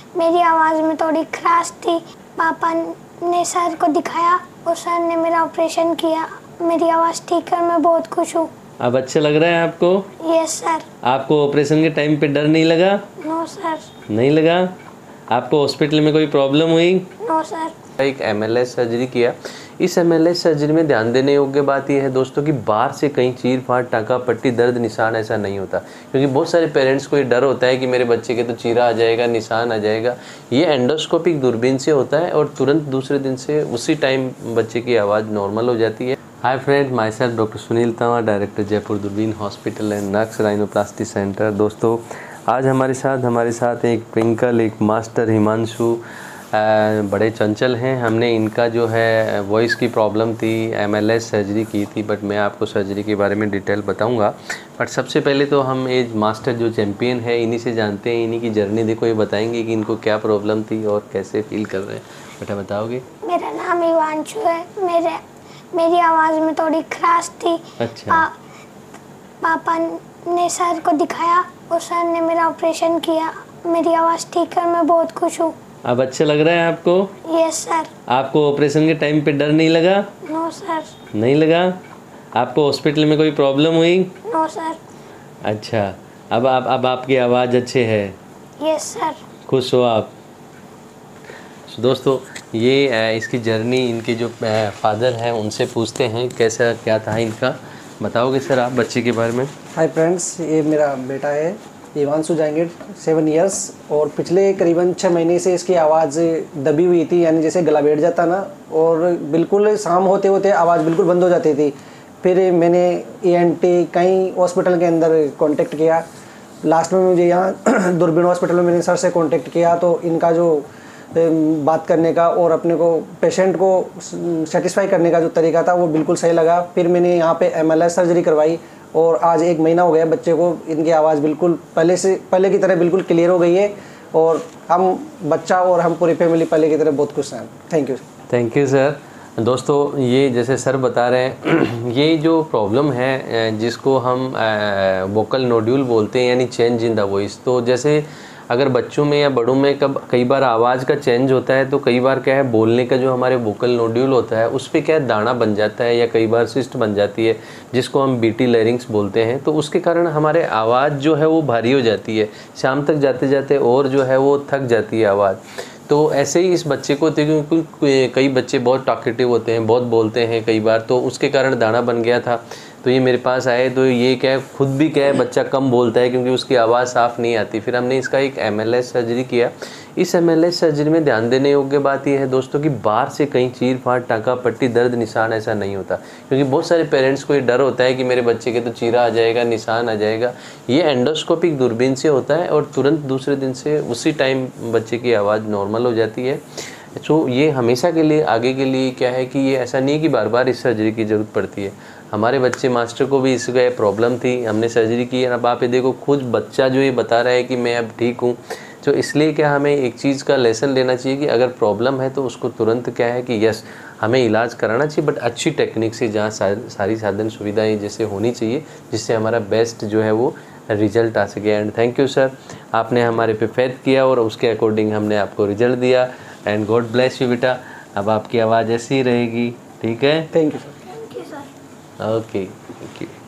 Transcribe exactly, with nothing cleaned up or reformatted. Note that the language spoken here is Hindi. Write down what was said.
मेरी आवाज़ में थोड़ी खराश थी। पापा ने सर को दिखाया और सर ने मेरा ऑपरेशन किया। मेरी आवाज़ ठीक है, मैं बहुत खुश हूँ। अब अच्छा लग रहा है आपको? Yes sir. आपको ऑपरेशन के टाइम पे डर नहीं लगा? No sir. नहीं लगा? आपको हॉस्पिटल में कोई प्रॉब्लम हुई? No sir. एक एम एल एस सर्जरी किया। इस एम एल एस सर्जरी में ध्यान देने योग्य बात यह है दोस्तों कि बाहर से कहीं चीर फाड़, टाँका पट्टी, दर्द निशान ऐसा नहीं होता, क्योंकि बहुत सारे पेरेंट्स को ये डर होता है कि मेरे बच्चे के तो चीरा आ जाएगा, निशान आ जाएगा। ये एंडोस्कोपिक दूरबीन से होता है और तुरंत दूसरे दिन से उसी टाइम बच्चे की आवाज़ नॉर्मल हो जाती है। Hi friend, myself doctor Sunil Tanwar, director Jaipur Doorbeen hospital and नक्स राइनोप्लास्टी सेंटर। दोस्तों आज हमारे साथ हमारे साथ एक ट्विंकल, एक मास्टर हिमांशु बड़े चंचल हैं। हमने इनका जो है वॉइस की प्रॉब्लम थी, एम एल एस सर्जरी की थी, बट मैं आपको सर्जरी के बारे में डिटेल बताऊंगा। बट सबसे पहले तो हम एज मास्टर जो चैम्पियन है इन्हीं से जानते हैं, इन्हीं की जर्नी। देखो ये बताएंगे कि इनको क्या प्रॉब्लम थी और कैसे फील कर रहे हैं। बेटा बताओगे? मेरा नाम हिमांशु है। मेरे मेरी आवाज़ में थोड़ी खराश थी। अच्छा। पा, पापा ने सर को दिखाया और सर ने मेरा ऑपरेशन किया। मेरी आवाज़ ठीक है, मैं बहुत खुश हूँ। अब अच्छा लग रहा है आपको? Yes sir. आपको ऑपरेशन के टाइम पे डर नहीं लगा? No sir. नहीं लगा? आपको हॉस्पिटल में कोई प्रॉब्लम हुई? No sir. अच्छा, अब आप अब आपकी आवाज़ अच्छे है? Yes sir. खुश हो आप? दोस्तों ये इसकी जर्नी, इनके जो फादर हैं उनसे पूछते हैं कैसा क्या था इनका। बताओगे सर आप बच्चे के बारे में? हाय फ्रेंड्स, ये मेरा बेटा है हिमांशु जाएंगे, सेवन इयर्स। और पिछले करीबन छः महीने से इसकी आवाज़ दबी हुई थी, यानी जैसे गला बैठ जाता ना, और बिल्कुल शाम होते होते आवाज़ बिल्कुल बंद हो जाती थी। फिर मैंने ई एन टी कई हॉस्पिटल के अंदर कांटेक्ट किया। लास्ट में मुझे यहाँ दूरबीन हॉस्पिटल में मैंने सर से कांटेक्ट किया, तो इनका जो बात करने का और अपने को पेशेंट को सेटिस्फाई करने का जो तरीका था वो बिल्कुल सही लगा। फिर मैंने यहाँ पे एम एल एस सर्जरी करवाई और आज एक महीना हो गया बच्चे को। इनकी आवाज़ बिल्कुल पहले से पहले की तरह बिल्कुल क्लियर हो गई है और हम बच्चा और हम पूरी फैमिली पहले की तरह बहुत खुश हैं। Thank you. Thank you sir. दोस्तों ये जैसे सर बता रहे हैं ये जो प्रॉब्लम है जिसको हम वोकल नोड्यूल बोलते हैं, यानी चेंज इन द वॉइस। तो जैसे अगर बच्चों में या बड़ों में कब कई बार आवाज़ का चेंज होता है तो कई बार क्या है, बोलने का जो हमारे वोकल नोड्यूल होता है उस पर क्या है दाना बन जाता है या कई बार सिस्ट बन जाती है, जिसको हम बीटी लैरिंग्स बोलते हैं। तो उसके कारण हमारे आवाज़ जो है वो भारी हो जाती है, शाम तक जाते जाते और जो है वो थक जाती है आवाज़। तो ऐसे ही इस बच्चे को होते हैं, क्योंकि कई बच्चे बहुत टॉकेटिव होते हैं, बहुत बोलते हैं कई बार, तो उसके कारण दाना बन गया था। तो ये मेरे पास आए तो ये क्या है, खुद भी क्या है बच्चा कम बोलता है क्योंकि उसकी आवाज़ साफ़ नहीं आती। फिर हमने इसका एक एम एल एस सर्जरी किया। इस एम एल एस सर्जरी में ध्यान देने योग्य बात यह है दोस्तों कि बाहर से कहीं चीर फाड़, टाँका पट्टी, दर्द निशान ऐसा नहीं होता, क्योंकि बहुत सारे पेरेंट्स को ये डर होता है कि मेरे बच्चे के तो चीरा आ जाएगा, निशान आ जाएगा। ये एंडोस्कोपिक दूरबीन से होता है और तुरंत दूसरे दिन से उसी टाइम बच्चे की आवाज़ नॉर्मल हो जाती है। तो ये हमेशा के लिए आगे के लिए क्या है कि ये ऐसा नहीं है कि बार बार इस सर्जरी की ज़रूरत पड़ती है। हमारे बच्चे मास्टर को भी इसका प्रॉब्लम थी, हमने सर्जरी की है। अब आप ये देखो खुद बच्चा जो ये बता रहा है कि मैं अब ठीक हूँ। तो इसलिए क्या हमें एक चीज़ का लेसन लेना चाहिए कि अगर प्रॉब्लम है तो उसको तुरंत क्या है कि यस हमें इलाज कराना चाहिए, बट अच्छी टेक्निक से, जहाँ सारी साधन सुविधाएँ जैसे होनी चाहिए, जिससे हमारा बेस्ट जो है वो रिजल्ट आ सके। एंड थैंक यू सर, आपने हमारे पे फेथ किया और उसके अकॉर्डिंग हमने आपको रिजल्ट दिया। एंड गॉड ब्लेस यू बेटा। अब आपकी आवाज़ ऐसी ही रहेगी, ठीक है? Thank you sir. Thank you sir. Okay, thank you.